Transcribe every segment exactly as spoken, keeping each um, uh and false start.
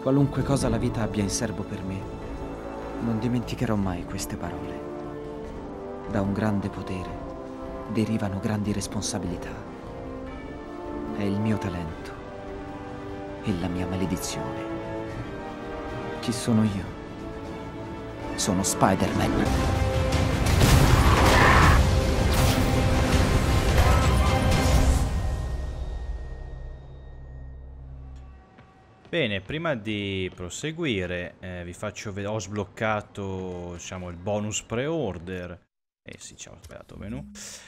Qualunque cosa la vita abbia in serbo per me, non dimenticherò mai queste parole. Da un grande potere derivano grandi responsabilità. È il mio talento e la mia maledizione. Chi sono io? Sono Spider-Man. Bene, prima di proseguire eh, vi faccio vedere, ho sbloccato diciamo il bonus pre-order, eh sì, ci ho sbagliato menu,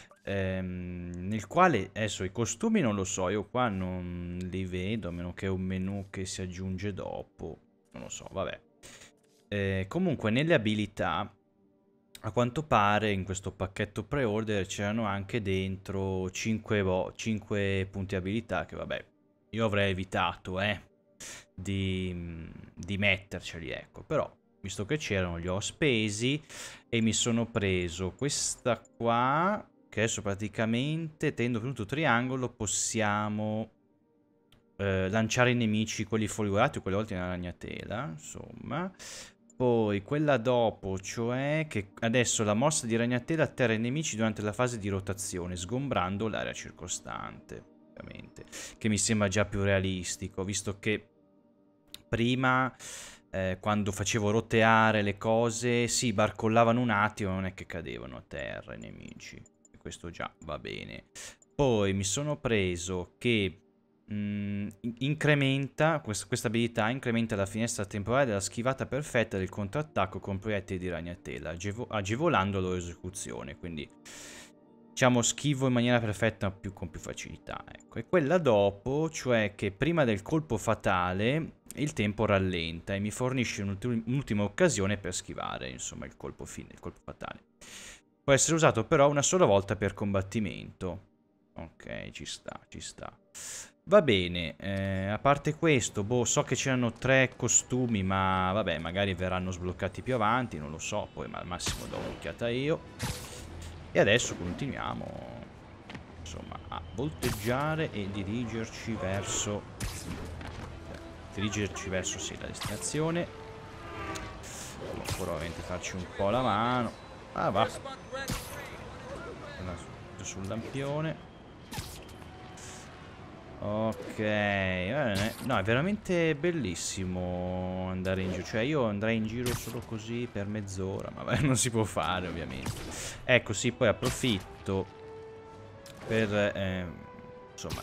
ehm, nel quale adesso i costumi non lo so, io qua non li vedo, a meno che è un menu che si aggiunge dopo, non lo so, vabbè. Eh, comunque nelle abilità, a quanto pare in questo pacchetto pre-order c'erano anche dentro cinque, cinque punti abilità che vabbè, io avrei evitato, eh. Di, di metterceli, ecco, però visto che c'erano li ho spesi e mi sono preso questa qua che adesso praticamente tenendo venuto triangolo possiamo eh, lanciare i nemici, quelli folgorati o quelle volte in ragnatela, insomma. Poi quella dopo, cioè che adesso la mossa di ragnatela atterra i nemici durante la fase di rotazione sgombrando l'area circostante, ovviamente, che mi sembra già più realistico, visto che prima, eh, quando facevo roteare le cose, sì, barcollavano un attimo, non è che cadevano a terra i nemici. E questo già va bene. Poi mi sono preso che mh, incrementa, questa, questa abilità incrementa la finestra temporale della schivata perfetta del contrattacco con proiettili di ragnatela, agevo agevolando la loro esecuzione. Quindi, diciamo, schivo in maniera perfetta più, con più facilità. Ecco. E quella dopo, cioè che prima del colpo fatale il tempo rallenta e mi fornisce un'ultima occasione per schivare, insomma, il colpo fine, il colpo fatale. Può essere usato però una sola volta per combattimento. Ok, ci sta, ci sta. Va bene, eh, a parte questo, boh, so che c'erano tre costumi, ma vabbè, magari verranno sbloccati più avanti, non lo so, poi ma al massimo do un'occhiata io. E adesso continuiamo, insomma, a volteggiare e dirigerci verso... dirigerci verso sì, la destinazione. Devo ancora ovviamente farci un po' la mano. Ah, va. Sul lampione. Ok, no, è veramente bellissimo andare in giro. Cioè io andrei in giro solo così per mezz'ora, ma non si può fare ovviamente. Ecco, sì, poi approfitto per eh, insomma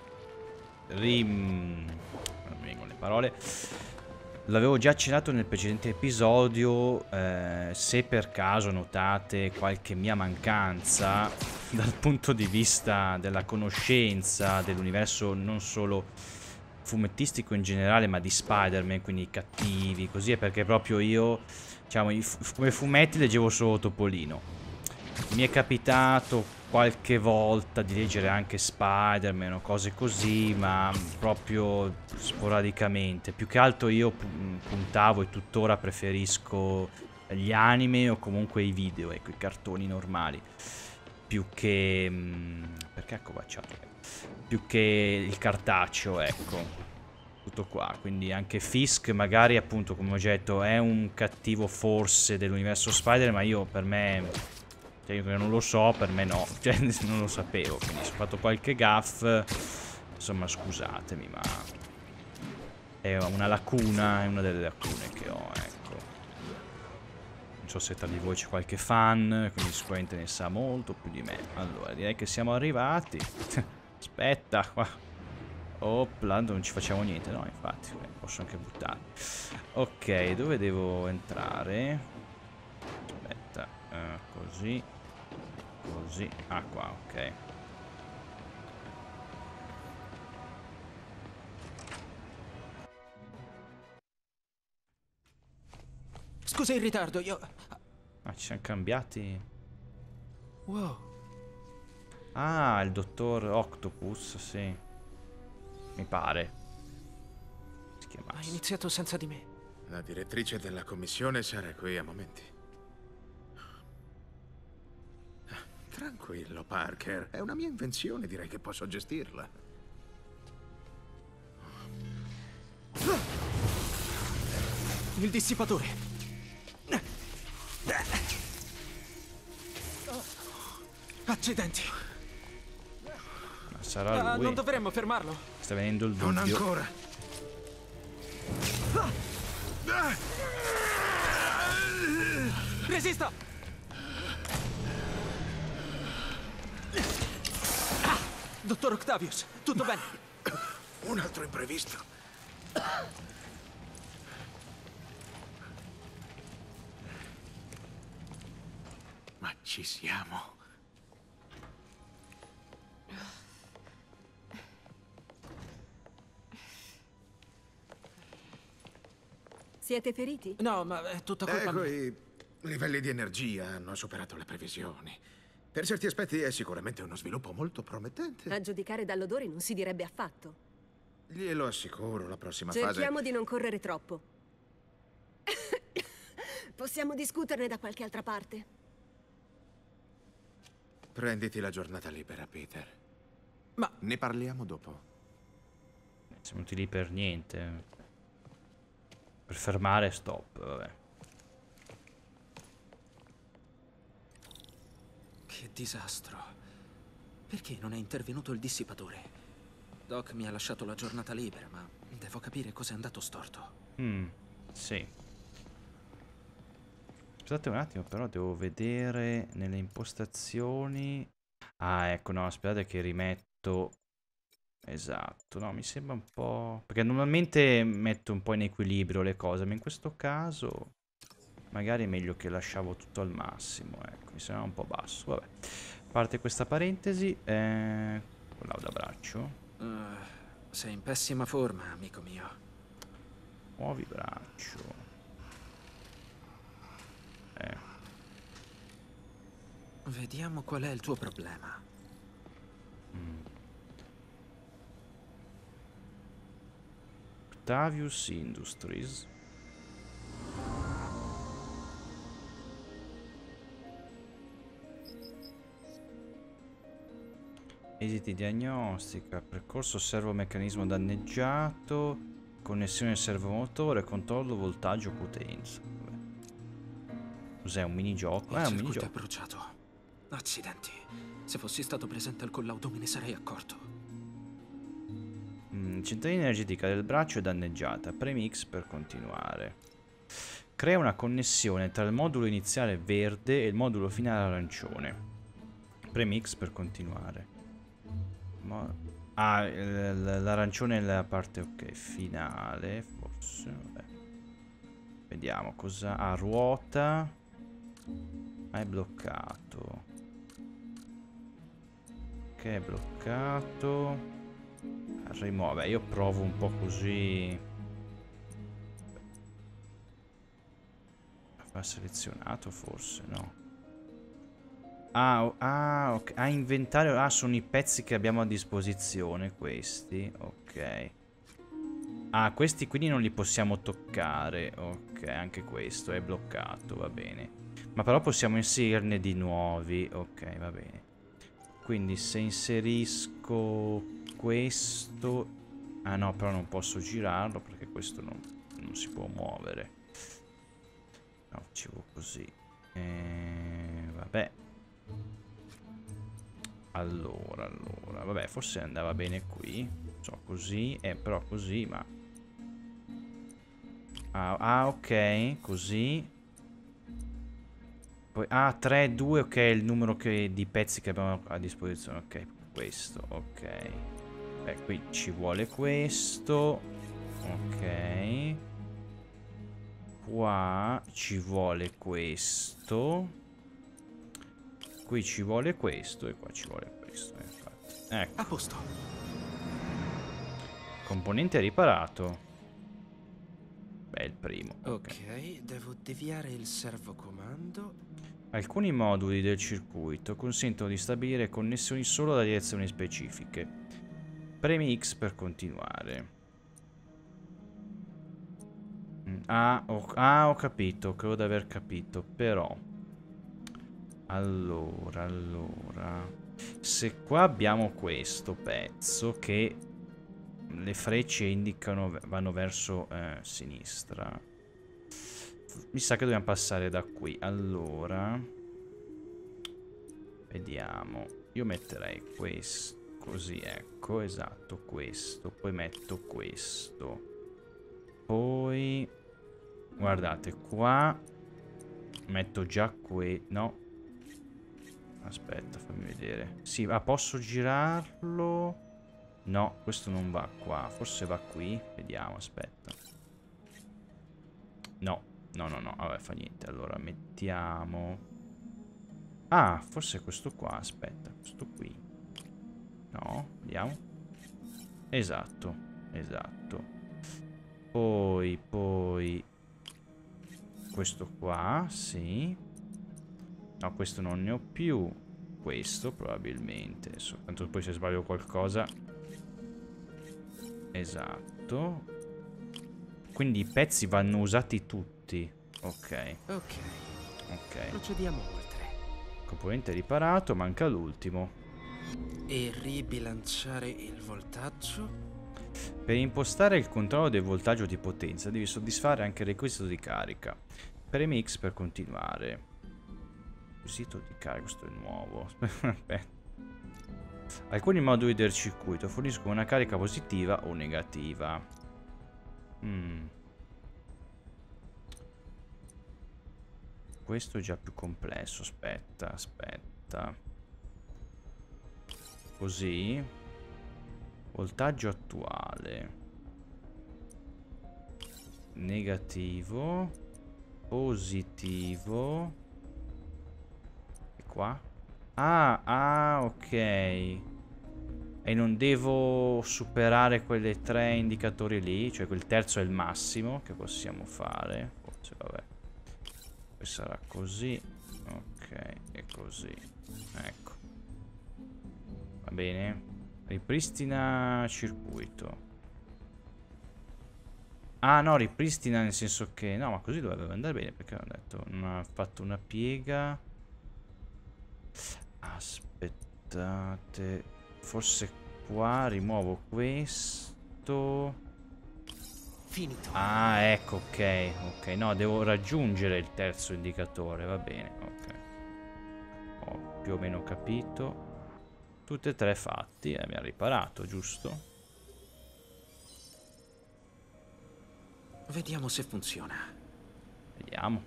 rim... non mi vengono le parole. L'avevo già accennato nel precedente episodio, eh, se per caso notate qualche mia mancanza dal punto di vista della conoscenza dell'universo non solo fumettistico in generale, ma di Spider-Man, quindi i cattivi, così, è perché proprio io, diciamo, come fumetti leggevo solo Topolino. Mi è capitato qualche volta di leggere anche Spider-Man o cose così, ma proprio sporadicamente. Più che altro io puntavo e tuttora preferisco gli anime o comunque i video, ecco, i cartoni normali. Più che... perché ha accovacciato? Più che il cartaceo, ecco. Tutto qua, quindi anche Fisk magari appunto, come ho già detto, è un cattivo forse dell'universo Spider, ma io per me... cioè io non lo so, per me no, cioè non lo sapevo, quindi se ho fatto qualche gaff, insomma scusatemi, ma è una lacuna, è una delle lacune che ho, ecco. Non so se tra di voi c'è qualche fan, quindi sicuramente ne sa molto più di me. Allora, direi che siamo arrivati. Aspetta, qua. Opla, non ci facciamo niente, no, infatti, posso anche buttare. Ok, dove devo entrare? Aspetta, uh, così. Così, ah qua, ok. Scusa il ritardo, io... Ah, ci siamo cambiati. Wow. Ah, il dottor Octopus, sì. Mi pare. Si chiama. Hai iniziato senza di me. La direttrice della commissione sarà qui a momenti. Tranquillo, Parker. È una mia invenzione, direi che posso gestirla. Il dissipatore. Accidenti. Ma sarà Ah, lui. non dovremmo fermarlo. Sta venendo il Non dubbio. ancora. Resista! Ah, dottor Octavius, tutto bene? Un altro imprevisto. Ma ci siamo. Siete feriti? No, ma è tutta colpa Ecco, mia. i livelli di energia hanno superato le previsioni. Per certi aspetti è sicuramente uno sviluppo molto promettente. A giudicare dall'odore non si direbbe affatto. Glielo assicuro, la prossima Cerchiamo fase... di non correre troppo. Possiamo discuterne da qualche altra parte. Prenditi la giornata libera, Peter. Ma Ne parliamo dopo. Siamo venuti lì per niente. Per fermare, stop, vabbè. che disastro. Perché non è intervenuto il dissipatore? Doc mi ha lasciato la giornata libera, ma devo capire cosa è andato storto. Mm, sì. Aspettate un attimo, però devo vedere nelle impostazioni. Ah, ecco, no, aspettate che rimetto. Esatto, no, mi sembra un po'... Perché normalmente metto un po' in equilibrio le cose, ma in questo caso magari è meglio che lasciavo tutto al massimo, ecco, mi sembra un po' basso, vabbè. A parte questa parentesi, eh... l'audabraccio. Uh, sei in pessima forma, amico mio. Muovi braccio. Eh. Vediamo qual è il tuo problema. Mm. Octavius Industries. Esiti diagnostica, percorso servomeccanismo danneggiato, connessione servomotore, controllo voltaggio potenza. Cos'è, un minigioco? Il Eh, un circuito minigioco. è bruciato. Accidenti. Se fossi stato presente al collaudo me ne sarei accorto. Mm, centralina energetica del braccio è danneggiata. Premi X per continuare. Crea una connessione tra il modulo iniziale verde e il modulo finale arancione. Premi X per continuare. Mo ah, l'arancione è la parte, ok, finale, forse. Vabbè. Vediamo cosa... Ah, ruota. Ah, è bloccato. Ok, è bloccato. Rimuove. Io provo un po' così. Va selezionato forse, no? Ah, o- ah, ok. Ah, inventario. Ah, sono i pezzi che abbiamo a disposizione questi. Ok. Ah, questi quindi non li possiamo toccare. Ok, anche questo è bloccato, va bene. Ma però possiamo inserirne di nuovi. Ok, va bene. Quindi se inserisco questo... Ah no, però non posso girarlo perché questo non, non si può muovere. No, facevo così. Eh, vabbè. Allora, allora. Vabbè, forse andava bene qui. So, così. Eh, però così, ma... Ah, ah, ok. Così. Poi, ah, tre, due, ok, è il numero che, di pezzi che abbiamo a disposizione. Ok, questo, ok. Beh, qui ci vuole questo. Ok. Qua ci vuole questo. Qui ci vuole questo e qua ci vuole questo, infatti. Ecco. A posto. Componente riparato. Beh, il primo. Ok. Ok, devo deviare il servocomando. Alcuni moduli del circuito consentono di stabilire connessioni solo da direzioni specifiche. Premi X per continuare. Mm, Ah, ho, ah, ho capito, credo di aver capito, però... Allora, allora... Se qua abbiamo questo pezzo che le frecce indicano, vanno verso eh, sinistra. mi sa che dobbiamo passare da qui. Allora, vediamo. Io metterei questo. Così, ecco, esatto, questo. Poi metto questo. Poi, guardate, qua metto già qui. No. Aspetta, fammi vedere. Sì, ah, posso girarlo? No, questo non va qua. Forse va qui. Vediamo, aspetta. No, no, no, no. Vabbè, fa niente. Allora, mettiamo... Ah, forse questo qua. Aspetta, questo qui. No, vediamo. Esatto, esatto. Poi, poi... Questo qua, sì. No, questo non ne ho più. Questo probabilmente. Adesso, tanto poi se sbaglio qualcosa. Esatto. Quindi i pezzi vanno usati tutti. Ok. Ok. Ok. Procediamo oltre. Componente riparato, manca l'ultimo. E ribilanciare il voltaggio? Per impostare il controllo del voltaggio di potenza devi soddisfare anche il requisito di carica. Premi X per continuare. Requisito di carica, questo è nuovo. Aspetta. Alcuni moduli del circuito forniscono una carica positiva o negativa. Mm. Questo è già più complesso. Aspetta, aspetta. Così. Voltaggio attuale. Negativo. Positivo. E qua? Ah, ah, ok. E non devo superare quelle tre indicatori lì. Cioè quel terzo è il massimo che possiamo fare. Forse, vabbè. Poi sarà così. Ok, e così. Ecco. Va bene. Ripristina circuito. Ah no, ripristina nel senso che... No, ma così dovrebbe andare bene, perché ho detto... Non ha fatto una piega. Aspettate. Forse qua rimuovo questo. Finito. Ah, ecco, ok. Ok, no, devo raggiungere il terzo indicatore, va bene, ok. Ho più o meno capito. Tutte e tre fatti, eh, mi ha riparato, giusto? Vediamo se funziona. Vediamo.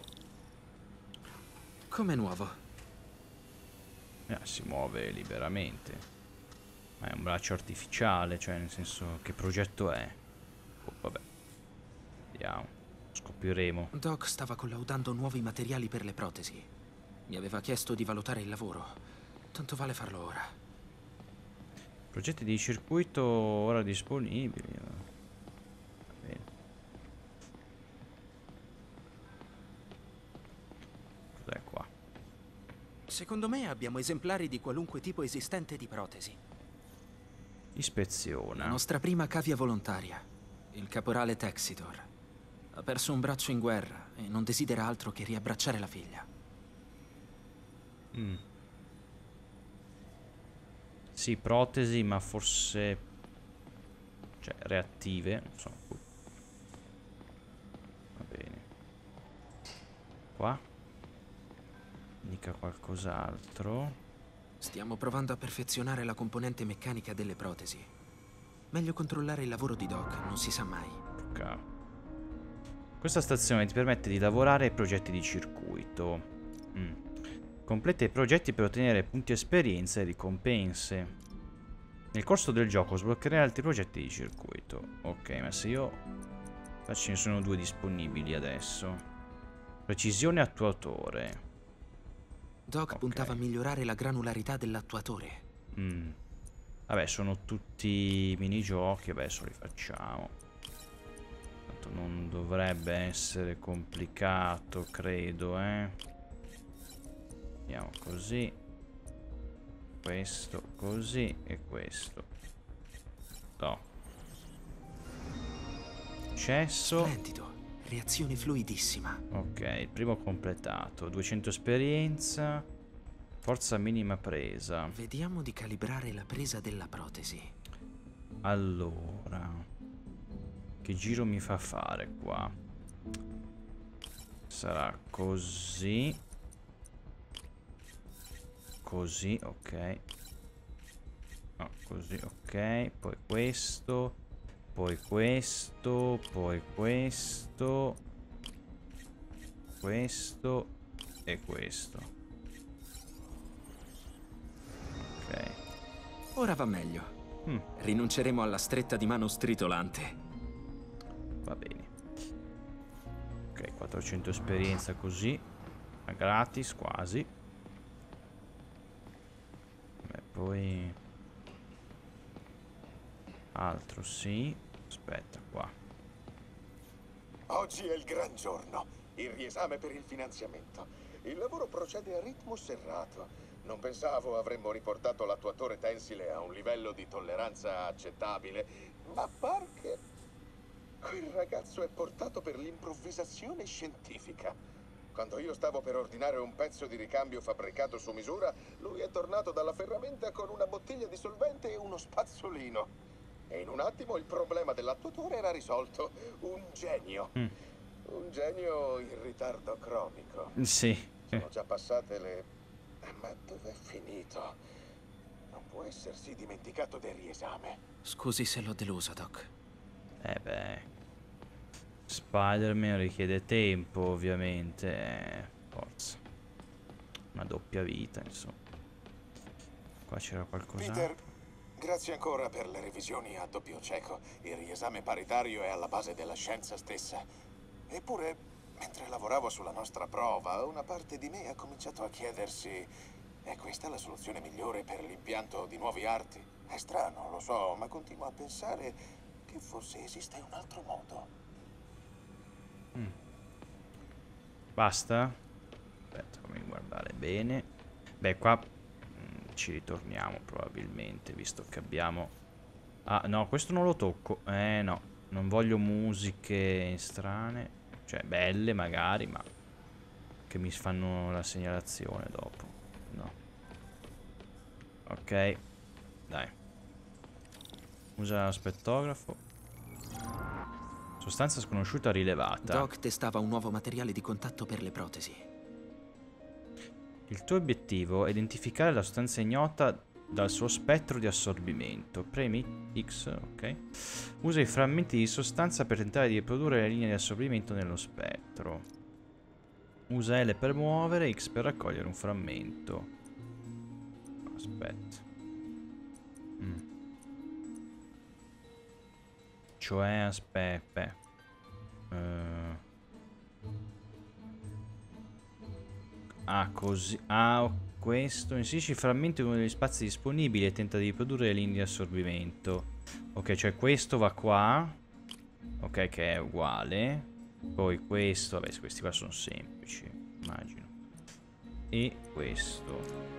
Come nuovo. Eh, si muove liberamente. Ma è un braccio artificiale, cioè nel senso, che progetto è? Oh, vabbè. Vediamo. Scopriremo. Doc stava collaudando nuovi materiali per le protesi. Mi aveva chiesto di valutare il lavoro. Tanto vale farlo ora. Progetti di circuito ora disponibili. Va bene. Cos'è qua? Secondo me abbiamo esemplari di qualunque tipo esistente di protesi. Ispeziona. La nostra prima cavia volontaria, il caporale Texidor, ha perso un braccio in guerra e non desidera altro che riabbracciare la figlia. Mm. Sì, protesi, ma forse... Cioè, reattive, non so. Va bene. Qua? Mica qualcos'altro. Stiamo provando a perfezionare la componente meccanica delle protesi. Meglio controllare il lavoro di Doc, non si sa mai. Ok. Questa stazione ti permette di lavorare ai progetti di circuito. Mm. Completa i progetti per ottenere punti esperienza e ricompense. Nel corso del gioco sbloccherai altri progetti di circuito. Ok, ma se io... Qua ce ne sono due disponibili adesso. Precisione attuatore. Doc Okay. puntava a migliorare la granularità dell'attuatore. Mm. Vabbè, sono tutti minigiochi, adesso li facciamo. Tanto non dovrebbe essere complicato, credo, eh. Andiamo così. Questo così e questo. No. Accesso. Splendido, reazione fluidissima. Ok, il primo completato. duecento esperienza. Forza minima presa. Vediamo di calibrare la presa della protesi. Allora, che giro mi fa fare qua? Sarà così. Così, ok. No, così, ok. Poi questo. Poi questo. Poi questo. Questo. E questo. Ok. Ora va meglio. Mm. Rinunceremo alla stretta di mano stritolante. Va bene. Ok, quattrocento esperienza così. Ma gratis, quasi. Beh, poi... altro sì. Aspetta, qua. Oggi è il gran giorno. Il riesame per il finanziamento. Il lavoro procede a ritmo serrato. Non pensavo avremmo riportato l'attuatore tensile a un livello di tolleranza accettabile, ma par che quel ragazzo è portato per l'improvvisazione scientifica. Quando io stavo per ordinare un pezzo di ricambio fabbricato su misura, lui è tornato dalla ferramenta con una bottiglia di solvente e uno spazzolino. E in un attimo il problema dell'attuatore era risolto. Un genio. Mm. Un genio in ritardo cronico. Sì. Sono già passate le... Ma dov'è finito? Non può essersi dimenticato del riesame. Scusi se l'ho delusa, Doc. Eh beh, Spider-Man richiede tempo, ovviamente. Eh, forza. Una doppia vita, insomma. Qua c'era qualcosa. Peter, grazie ancora per le revisioni a doppio cieco. Il riesame paritario è alla base della scienza stessa. Eppure, mentre lavoravo sulla nostra prova, una parte di me ha cominciato a chiedersi: è questa la soluzione migliore per l'impianto di nuovi arti? È strano, lo so, ma continuo a pensare che forse esiste un altro modo. Mm. Basta? Aspetta, fammi guardare bene. Beh, qua mm, ci ritorniamo probabilmente, visto che abbiamo... Ah, no, questo non lo tocco. Eh, no. Non voglio musiche strane. Cioè, belle magari, ma che mi fanno la segnalazione dopo. No. Ok. Dai. Usa l'aspettografo. Sostanza sconosciuta rilevata. Doc testava un nuovo materiale di contatto per le protesi. Il tuo obiettivo è identificare la sostanza ignota dal suo spettro di assorbimento. Premi X, ok. Usa i frammenti di sostanza per tentare di riprodurre le linee di assorbimento nello spettro. Usa L per muovere, X per raccogliere un frammento. Aspetta. Mm. Cioè, aspetta. Uh. Ah, così. Ah, ok. Questo inserisci i frammenti in uno degli spazi disponibili e tenta di riprodurre le linee di assorbimento. Ok, cioè questo va qua. Ok, che è uguale. Poi questo, vabbè, questi qua sono semplici, immagino. E questo.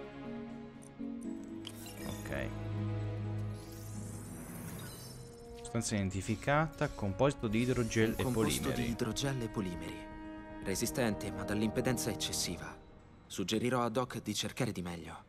Ok. Sostanza identificata, composito di idrogel e Composto polimeri. di idrogel e polimeri. Resistente, ma dall'impedenza eccessiva. Suggerirò a Doc di cercare di meglio.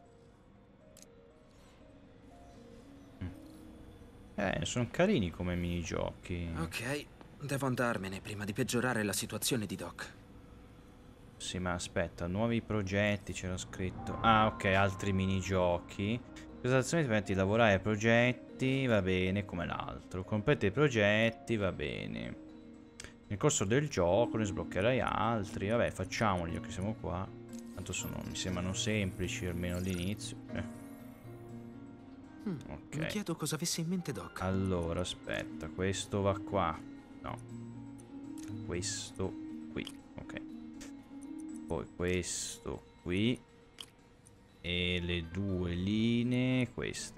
Eh, sono carini come minigiochi. Ok, devo andarmene prima di peggiorare la situazione di Doc. Sì, ma aspetta, nuovi progetti, c'era scritto. Ah, ok, altri minigiochi. Questa azione ti permette di lavorare ai progetti, va bene, come l'altro. Completa i progetti, va bene. Nel corso del gioco ne sbloccherai altri. Vabbè, facciamoli, che siamo qua. Tanto sono, mi sembrano semplici, almeno all'inizio. Eh. Mm, Ok. Mi chiedo cosa avesse in mente Doc. Allora, aspetta, questo va qua. No. Questo qui, ok. Poi questo qui. E le due linee, queste.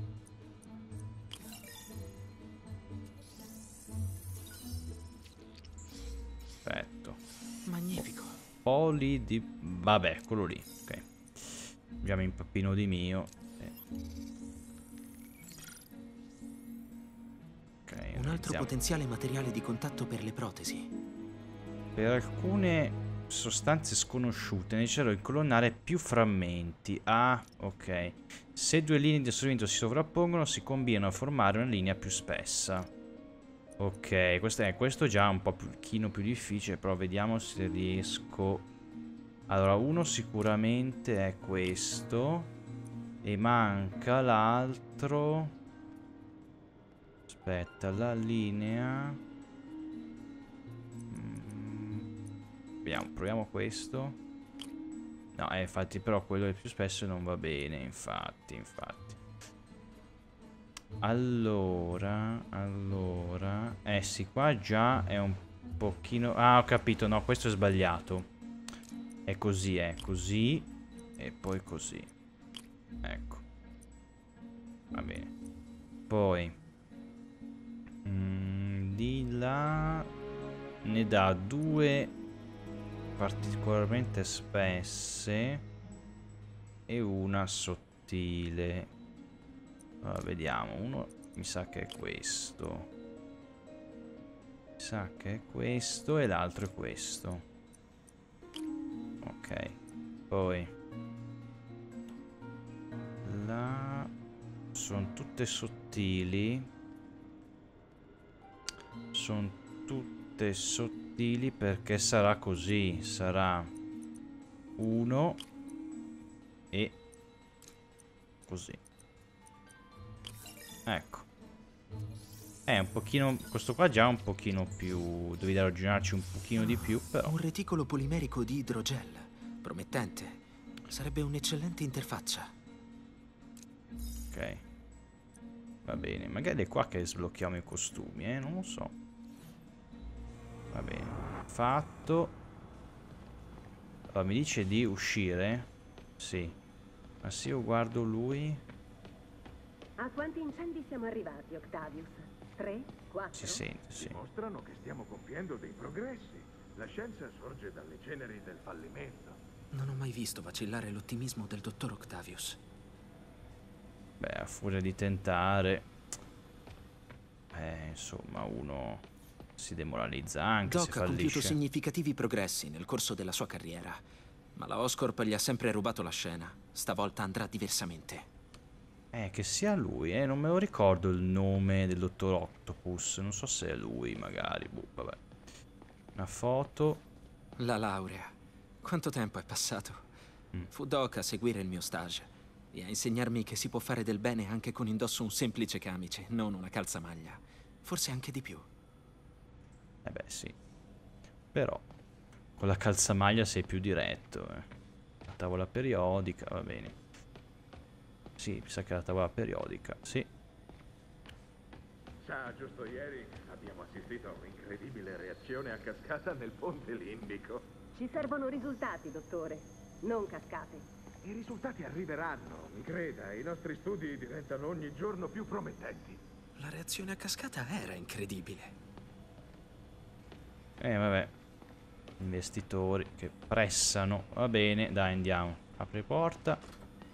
Perfetto. Magnifico. Poli di... Vabbè, quello lì, ok. Già mi impappino di mio. Eh. Ok, Un altro analizziamo. potenziale materiale di contatto per le protesi. Per alcune sostanze sconosciute è necessario incolonnare più frammenti. Ah, ok. Se due linee di assorbimento si sovrappongono, si combinano a formare una linea più spessa. Ok, questo è questo già un po' più, pochino più difficile, però vediamo se riesco. Allora, uno sicuramente è questo e manca l'altro. Aspetta, la linea. Mm. Vediamo, proviamo questo. No, eh, infatti, però quello del più spesso non va bene, infatti, infatti. Allora, allora... Eh sì, qua già è un pochino... Ah, ho capito, no, questo è sbagliato. È così, è così e poi così. Ecco. Va bene. Poi... Mm, di là... Ne dà due particolarmente spesse e una sottile. Allora, vediamo, uno mi sa che è questo. Mi sa che è questo e l'altro è questo. Ok. Poi là sono tutte sottili. Sono tutte sottili perché sarà così. Sarà uno e così. Ecco. È un pochino... Questo qua già è un pochino più... Devi ragionarci un pochino di più, però... Un reticolo polimerico di idrogel. Promettente. Sarebbe un'eccellente interfaccia. Ok. Va bene. Magari è qua che sblocchiamo i costumi, eh? Non lo so. Va bene. Fatto. Allora, mi dice di uscire? Sì. Ma se io guardo lui... A quanti incendi siamo arrivati, Octavius? Tre? Quattro? Si sente, sì. Dimostrano che stiamo compiendo dei progressi. La scienza sorge dalle ceneri del fallimento. Non ho mai visto vacillare l'ottimismo del dottor Octavius. Beh, a furia di tentare... Eh, insomma, uno si demoralizza anche se Doc ha compiuto fallisce. significativi progressi nel corso della sua carriera, ma la Oscorp gli ha sempre rubato la scena. Stavolta andrà diversamente. Eh, che sia lui, eh, non me lo ricordo il nome del dottor Octopus. Non so se è lui, magari. Boh, vabbè. Una foto. La laurea. Quanto tempo è passato? Mm. Fu Doc a seguire il mio stage e a insegnarmi che si può fare del bene anche con indosso un semplice camice, non una calzamaglia. Forse anche di più. Eh beh, sì. Però, con la calzamaglia sei più diretto, eh. La tavola periodica, va bene. Sì, mi sa che la tavola periodica, sì. Sa, giusto ieri abbiamo assistito a un'incredibile reazione a cascata nel ponte limbico. Ci servono risultati, dottore, non cascate. I risultati arriveranno, mi creda. I nostri studi diventano ogni giorno più promettenti. La reazione a cascata era incredibile. Eh, vabbè. Investitori che pressano. Va bene, dai, andiamo. Apri porta.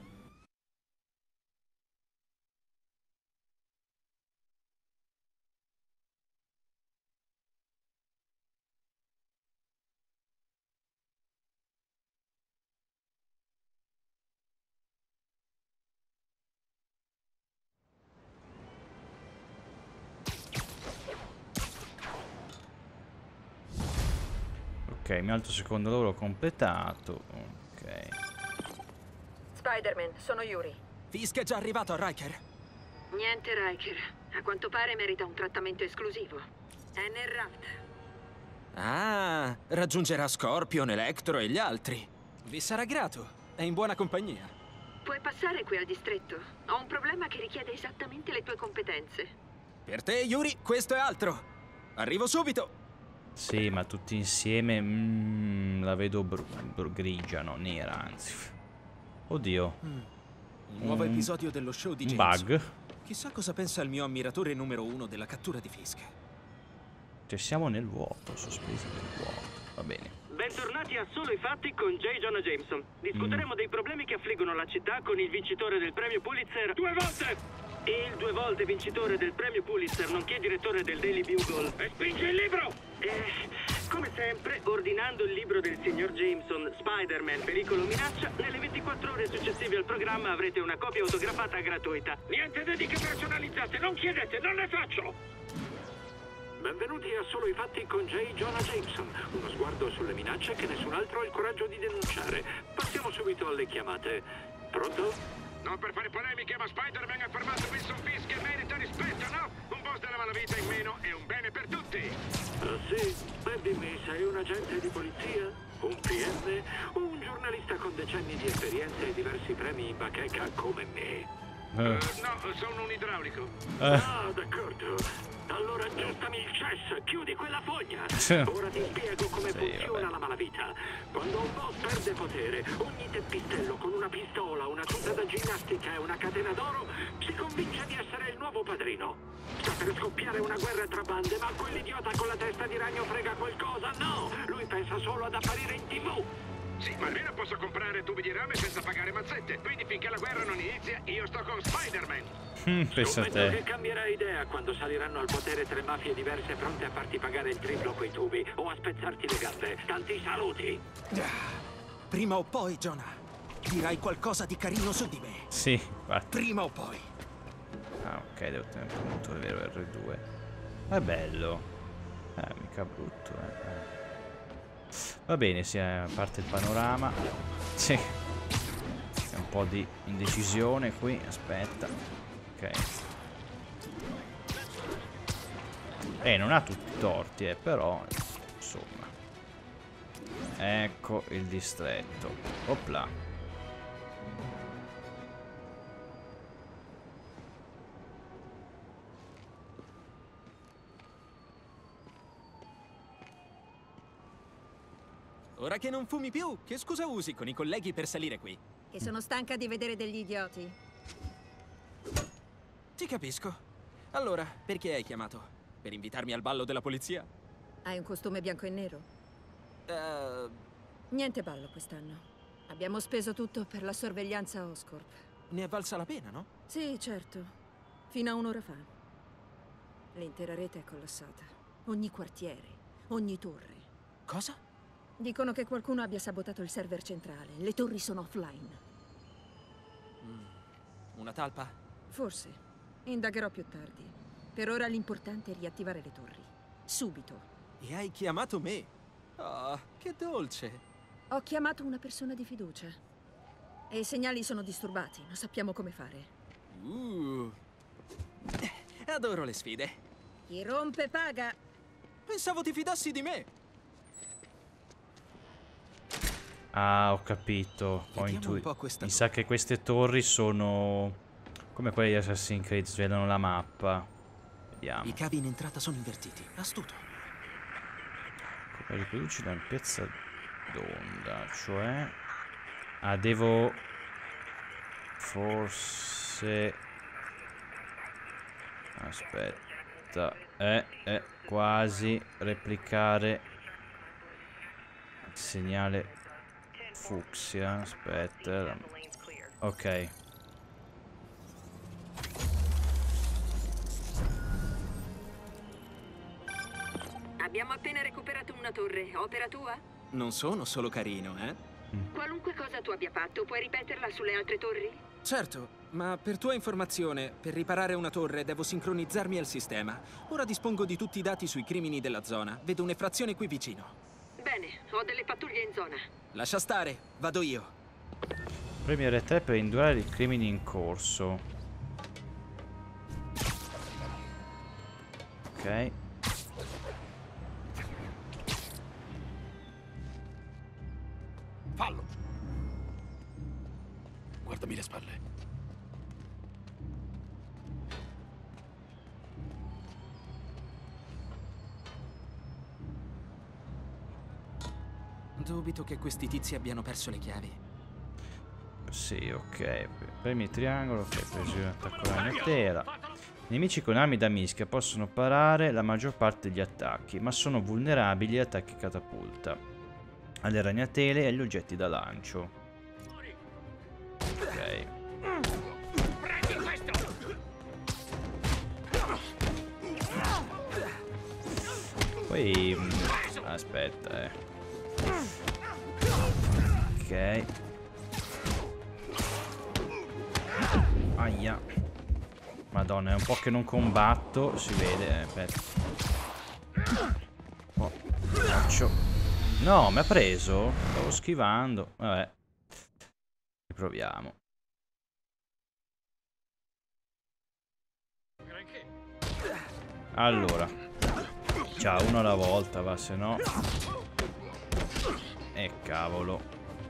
Ok, mio altro secondo lavoro completato. Ok. Spider-Man, sono Yuri. Fisk è già arrivato a Riker? Niente Riker. A quanto pare merita un trattamento esclusivo. È nel raft. Ah, raggiungerà Scorpion, Electro e gli altri. Vi sarà grato. È in buona compagnia. Puoi passare qui al distretto? Ho un problema che richiede esattamente le tue competenze. Per te, Yuri, questo è altro. Arrivo subito. Sì, ma tutti insieme mm, la vedo br br grigia, no, nera, anzi. Oddio. Mm. Un nuovo Un- episodio dello show di Un James. bug. Chissà cosa pensa il mio ammiratore numero uno della cattura di Fisk. Cioè siamo nel vuoto, sospesi nel vuoto. Va bene. Bentornati a Solo i Fatti con J. Jonah Jameson. Discuteremo dei problemi che affliggono la città con il vincitore del premio Pulitzer due volte! E il due volte vincitore del premio Pulitzer, nonché direttore del Daily Bugle. E spinge il libro! E, come sempre, ordinando il libro del signor Jameson, Spider-Man, pericolo minaccia, nelle ventiquattro ore successive al programma avrete una copia autografata gratuita. Niente dediche personalizzate, non chiedete, non le faccio! Benvenuti a Solo i Fatti con J. Jonah Jameson. Uno sguardo sulle minacce che nessun altro ha il coraggio di denunciare. Passiamo subito alle chiamate. Pronto? Non per fare polemiche, ma Spider-Man ha fermato Wilson Fisk che merita rispetto, no? Un boss della malavita in meno è un bene per tutti. Ah sì? Beh, dimmi, sei un agente di polizia? Un P M? O un giornalista con decenni di esperienza e diversi premi in bacheca come me? Uh, no, sono un idraulico. Eh. Ah, d'accordo. Allora aggiustami il cesso, chiudi quella fogna. Ora ti spiego come Sì, funziona vabbè. la malavita. Quando un boss perde potere, ogni teppistello con una pistola, una tuta da ginnastica e una catena d'oro si convince di essere il nuovo padrino. Sta per scoppiare una guerra tra bande, ma quell'idiota con la testa di ragno frega qualcosa? No! Lui pensa solo ad apparire in tivù. Sì, ma almeno posso comprare tubi di rame senza pagare mazzette. Quindi finché la guerra non inizia, io sto con Spider-Man. Mm, pensa a Scommetto che te. cambierai idea quando saliranno al potere tre mafie diverse pronte a farti pagare il triplo coi tubi o a spezzarti le gambe. Tanti saluti! Prima o poi, Jonah, dirai qualcosa di carino su di me. Sì, infatti. Prima o poi. Ah, ok, devo tenere punto, è vero, R due. È bello. Eh, mica brutto, eh. Va bene, sì, a parte il panorama. Sì. C'è un po' di indecisione qui, aspetta. Ok. Eh, non ha tutti i torti, eh, però, insomma. Ecco il distretto. Opla. Ora che non fumi più, che scusa usi con i colleghi per salire qui? Che sono stanca di vedere degli idioti. Ti capisco. Allora, perché hai chiamato? Per invitarmi al ballo della polizia? Hai un costume bianco e nero? Eh, Niente ballo quest'anno. Abbiamo speso tutto per la sorveglianza Oscorp. ne è valsa la pena, no? Sì, certo. Fino a un'ora fa. L'intera rete è collassata. Ogni quartiere, ogni torre. Cosa? Dicono che qualcuno abbia sabotato il server centrale. Le torri sono offline. Una talpa? Forse. Indagherò più tardi. Per ora l'importante è riattivare le torri. Subito. E hai chiamato me? Ah, che dolce. Ho chiamato una persona di fiducia. E i segnali sono disturbati. Non sappiamo come fare. Uh. Adoro le sfide. Chi rompe paga. Pensavo ti fidassi di me. Ah, ho capito. Ho Vediamo intuito. un po' questa Mi sa che queste torri sono come quelle di Assassin's Creed, svedono la mappa. Vediamo. I cavi in entrata sono invertiti. Astuto. Come riproduci da un'ampiezza d'onda, cioè... Ah, devo... Forse... Aspetta... Eh, eh, quasi replicare... Il segnale... Fucsia, aspetta... Ok. Abbiamo appena recuperato una torre. Opera tua? Non sono solo carino, eh? Qualunque cosa tu abbia fatto, puoi ripeterla sulle altre torri? Certo, ma per tua informazione, per riparare una torre devo sincronizzarmi al sistema. Ora dispongo di tutti i dati sui crimini della zona. Vedo un'effrazione qui vicino. Bene, ho delle pattuglie in zona. Lascia stare, vado io. Premi R tre per indurare i crimini in corso. Ok. Fallo! Guardami le spalle. Dubito che questi tizi abbiano perso le chiavi. Sì, ok. Premi triangolo, ok, presi un attacco ragnatela. I nemici con armi da mischia possono parare la maggior parte degli attacchi, ma sono vulnerabili agli attacchi catapulta, alle ragnatele e agli oggetti da lancio. Ok. Poi... mh, aspetta, eh. Ok. Aia. Madonna, è un po' che non combatto. Si vede, eh, aspetta. faccio? No, mi ha preso. Stavo schivando. Vabbè. Riproviamo. Allora. Ciao, uno alla volta, va, se no. E cavolo.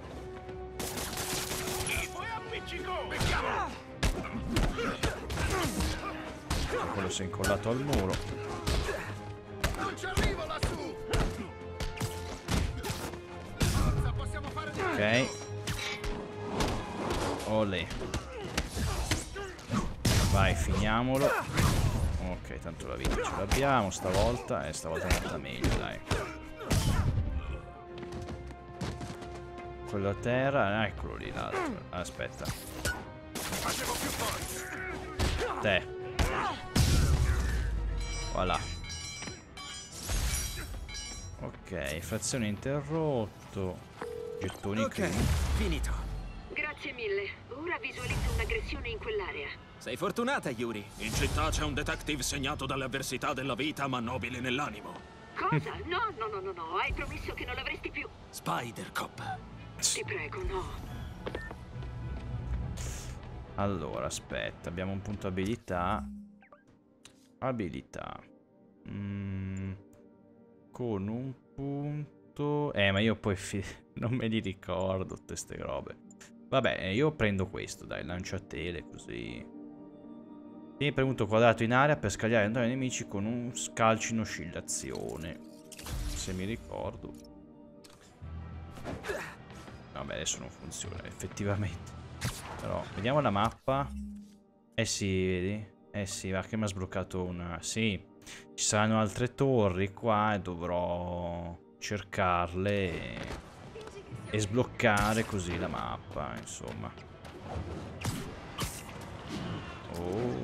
Quello si è incollato al muro. Ok. Olè. Vai, finiamolo. Ok, tanto la vita ce l'abbiamo stavolta. E stavolta è andata meglio, dai. Quello a terra. Eccolo lì l'altro. Aspetta. Te. Voilà. Ok, frazione interrotto. Gettoni Ok, qui. finito. Grazie mille. Ora visualizzo un'aggressione in quell'area. Sei fortunata, Yuri. In città c'è un detective segnato dalle avversità della vita, ma nobile nell'animo. Cosa? No, no, no, no, no. Hai promesso che non l'avresti più. Spider-Cop. Ti prego, no. Allora, aspetta, abbiamo un punto abilità. Abilità. Mm, con un punto... Eh, ma io poi fi... non me li ricordo tutte ste robe. Vabbè, io prendo questo, dai, lanciatele, così. Vieni premuto quadrato in area per scagliare e andare ai nemici con un calcio in oscillazione. Se mi ricordo. Vabbè, adesso non funziona, effettivamente. Però, vediamo la mappa. Eh sì, vedi? Eh sì, va che mi ha sbloccato una... Sì, ci saranno altre torri qua e dovrò cercarle e, e sbloccare così la mappa, insomma. Oh.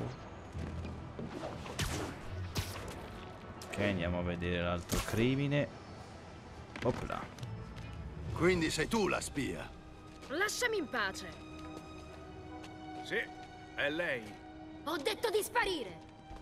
Ok, andiamo a vedere l'altro crimine. Opla. Quindi sei tu la spia? Lasciami in pace. Sì, è lei. Ho detto di sparire.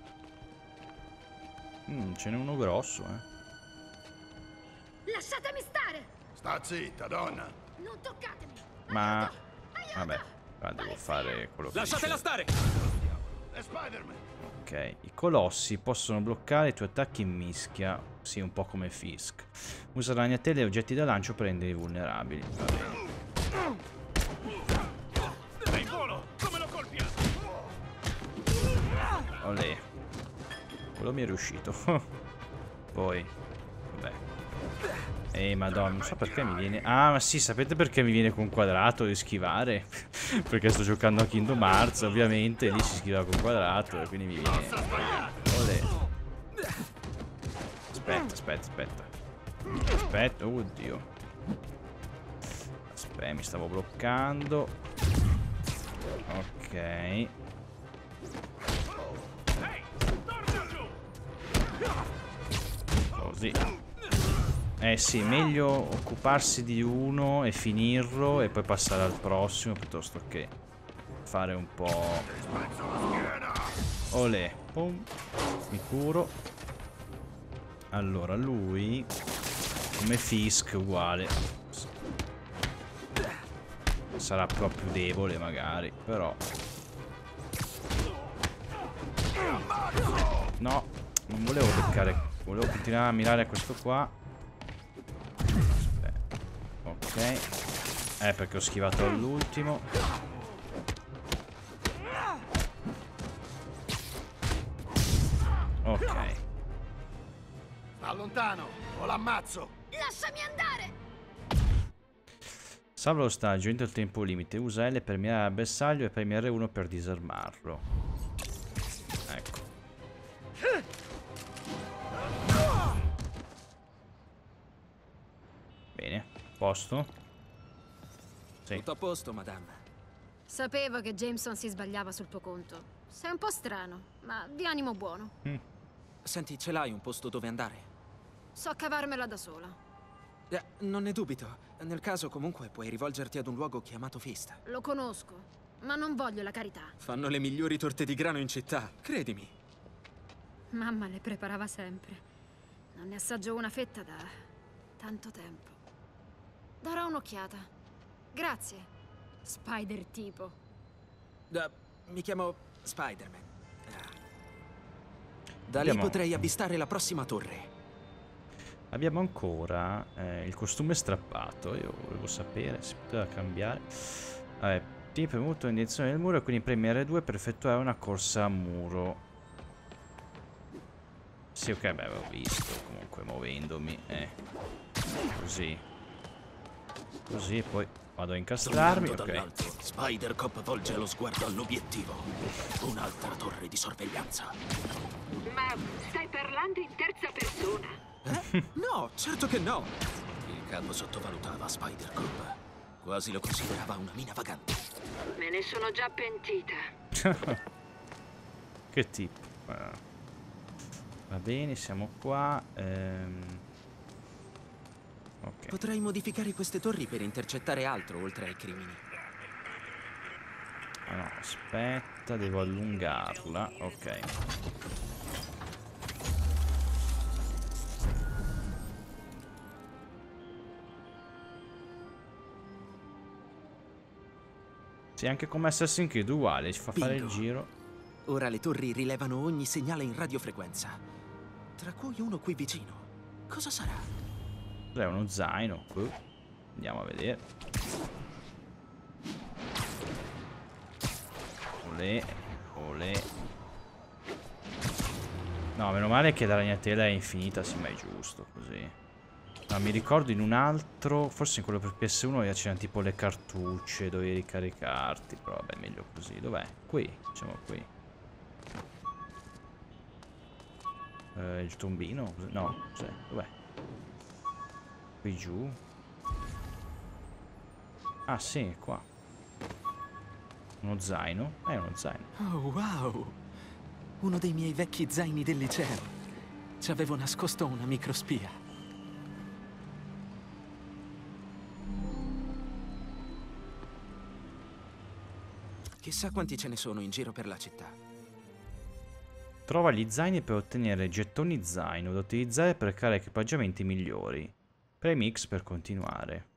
Mm, ce n'è uno grosso, eh. Lasciatemi stare. Sta zitta, donna. Non toccatemi. Ma... Aiuto! Aiuto! Vabbè, qua devo fare quello che Lasciatela dice. stare! È Spider-Man. Ok, i colossi possono bloccare i tuoi attacchi in mischia. Sì, un po' come Fisk. Usa ragnatele e oggetti da lancio per renderli vulnerabili. Va bene. È in volo! Come lo colpi? Olè. Quello mi è riuscito. Poi, vabbè. Ehi, madonna, non so perché mi viene... Ah, ma sì, sapete perché mi viene con quadrato di schivare? Perché sto giocando a Kingdom Hearts, ovviamente, lì si schiva con quadrato e quindi mi viene... Olè. Aspetta, aspetta, aspetta. Aspetta, oddio. Aspetta, mi stavo bloccando. Ok. Così. Eh sì, meglio occuparsi di uno e finirlo e poi passare al prossimo piuttosto che fare un po'... Olè. Pum. Mi curo. Allora, lui... Come Fisk, uguale. Sarà proprio debole magari, però... No, non volevo toccare... Volevo continuare a mirare a questo qua. Aspetta. Ok. Eh, perché ho schivato all'ultimo. Ok. Sta lontano o l'ammazzo. Lasciami andare. Salva l'ostaggio entro il tempo limite. Usa L per mirare al bersaglio e premi R uno per disarmarlo. Ecco. Bene, posto. Sì. Tutto a posto, madame. Sapevo che Jameson si sbagliava sul tuo conto. Sei un po' strano, ma di animo buono. Mm. Senti, ce l'hai un posto dove andare? So cavarmela da sola. Eh, non ne dubito. Nel caso, comunque, puoi rivolgerti ad un luogo chiamato Fist. Lo conosco, ma non voglio la carità. Fanno le migliori torte di grano in città, credimi. Mamma le preparava sempre. Non ne assaggio una fetta da... tanto tempo. Darò un'occhiata. Grazie, Spider tipo. Uh, mi chiamo Spider-Man. Da Abbiamo... lì potrei avvistare la prossima torre. Abbiamo ancora eh, il costume strappato. Io volevo sapere, si poteva cambiare. Vabbè, ti premuto in direzione del muro e quindi premi R due per effettuare una corsa a muro. Sì, ok, beh, avevo visto comunque muovendomi. Eh. Così. Così, poi vado a incastrarmi. Ok. Spider-Cop volge lo sguardo all'obiettivo. Un'altra torre di sorveglianza. Ma stai parlando in terza persona? Eh? No, certo che no. Il capo sottovalutava Spider-Cop. Quasi lo considerava una mina vagante. Me ne sono già pentita. Che tipo? Uh, va bene, siamo qua. Ehm... Okay. Potrei modificare queste torri per intercettare altro oltre ai crimini. Ah no, aspetta, devo allungarla. Ok. Sì, anche come Assassin's Creed uguale, ci fa Bingo. fare il giro. Ora le torri rilevano ogni segnale in radiofrequenza, tra cui uno qui vicino. Cosa sarà? È uno zaino. Uh, andiamo a vedere. Olè, olè. No, meno male che la ragnatela è infinita, sì, ma è giusto così. No, mi ricordo in un altro, forse in quello per P S uno c'erano tipo le cartucce, dovevi ricaricarti, però vabbè, meglio così. Dov'è? Qui, facciamo qui. Eh, il tombino? No, cos'è? Dov'è? Qui giù. Ah sì, qua. Uno zaino. È uno zaino. Oh wow. Uno dei miei vecchi zaini del liceo. Ci avevo nascosto una microspia. Chissà quanti ce ne sono in giro per la città. Trova gli zaini per ottenere gettoni zaino da utilizzare per creare equipaggiamenti migliori. Premi X per continuare.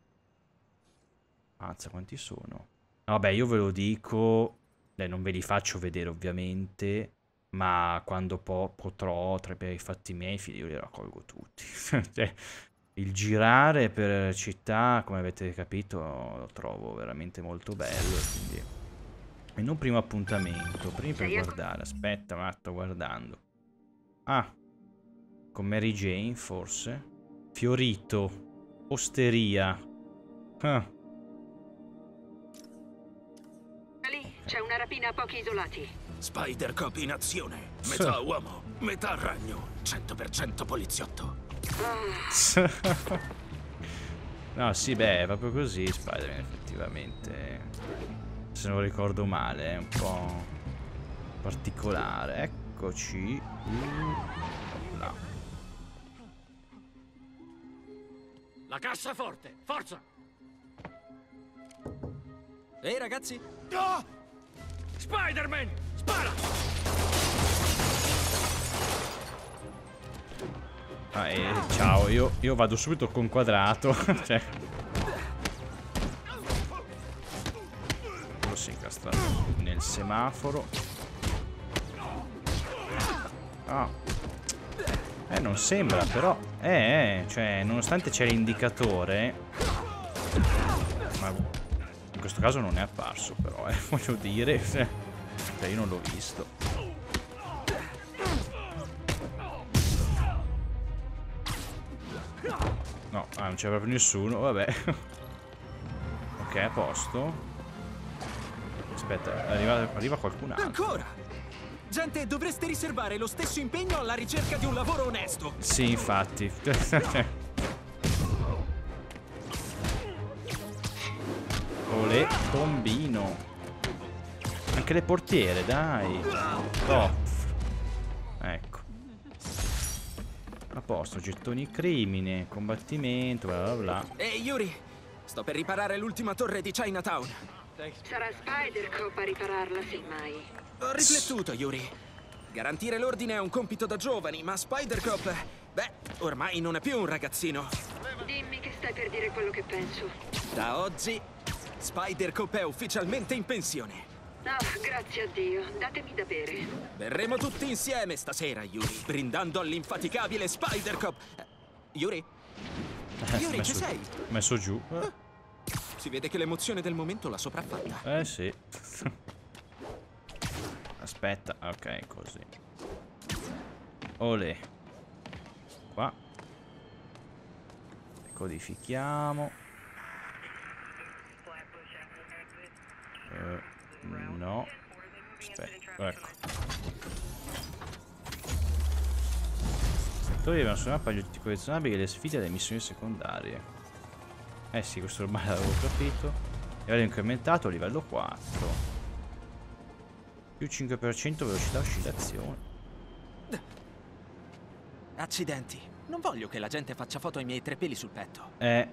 Mazza, quanti sono? Vabbè, io ve lo dico. Eh, non ve li faccio vedere ovviamente. Ma quando po potrò, tra i fatti miei, io li raccolgo tutti. Cioè, il girare per città, come avete capito, lo trovo veramente molto bello. Quindi... E non primo appuntamento. Prima per guardare. Aspetta, ma sto guardando. Ah. Con Mary Jane, forse. Fiorito. Osteria. Ah. Lì c'è una rapina a pochi isolati. Spider-Cop in azione. Metà uomo, metà ragno. cento per cento poliziotto. No, sì, beh, è proprio così Spider-Man, effettivamente. Se non ricordo male, è un po' particolare. Eccoci. Uh, no. La cassaforte, forza! Ehi ragazzi! Oh! Spider-Man, spara! Ah, eh, ciao, io, io vado subito con quadrato. Cioè. Lo si incastra nel semaforo. Ah. Eh, non sembra, però. Eh, eh, cioè, nonostante c'è l'indicatore. Ma in questo caso non è apparso, però, eh, voglio dire. Cioè, io non l'ho visto. No, ah, non c'è proprio nessuno, vabbè. Ok, a posto. Aspetta, arriva, arriva qualcun altro. Ancora! Gente, dovreste riservare lo stesso impegno alla ricerca di un lavoro onesto. Sì, infatti. Olè, tombino. Anche le portiere, dai. Oh. Ecco. A posto, gettoni crimine, combattimento, bla bla bla. Ehi, Yuri, sto per riparare l'ultima torre di Chinatown. Sarà Spider-Cop a ripararla, semmai. Ho riflettuto, Yuri. Garantire l'ordine è un compito da giovani, ma Spider-Cop, beh, ormai non è più un ragazzino. stai per dire quello che penso. Da oggi, Spider-Cop è ufficialmente in pensione. Ah, grazie a Dio. Datemi da bere. Berremo tutti insieme stasera, Yuri, brindando all'infaticabile Spider-Cop. Eh, Yuri? Eh, Yuri, messo, ci sei? Messo giù. Eh. Si vede che l'emozione del momento l'ha sopraffatta. Eh sì. Aspetta, ok, così. Olè. Qua. Codifichiamo. Eh, no. Aspetta, ecco. Attori devono suonare per gli oggetti collezionabili e le sfide delle missioni secondarie. Eh sì, questo ormai l'avevo capito. Livello incrementato, livello quattro. Più cinque per cento velocità oscillazione. Accidenti. Non voglio che la gente faccia foto ai miei tre peli sul petto. Eh.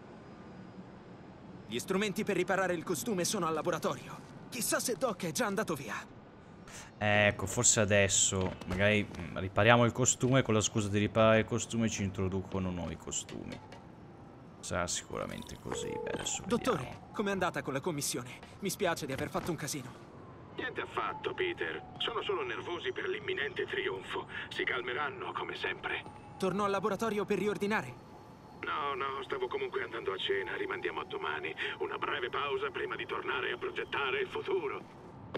Gli strumenti per riparare il costume sono al laboratorio. Chissà se Doc è già andato via. Ecco, forse adesso magari ripariamo il costume, con la scusa di riparare il costume ci introducono nuovi costumi. Sarà sicuramente così. Beh, adesso Dottore, vediamo. com'è andata con la commissione? Mi spiace di aver fatto un casino. Niente affatto, Peter. Sono solo nervosi per l'imminente trionfo. Si calmeranno, come sempre. Torno al laboratorio per riordinare. No, no, stavo comunque andando a cena. Rimandiamo a domani. Una breve pausa prima di tornare a progettare il futuro.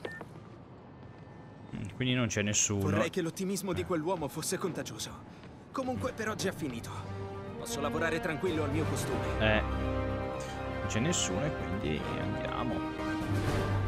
Quindi non c'è nessuno. Vorrei che l'ottimismo di quell'uomo fosse contagioso. Comunque per oggi è finito. Posso lavorare tranquillo al mio costume. Eh. Non c'è nessuno e quindi andiamo.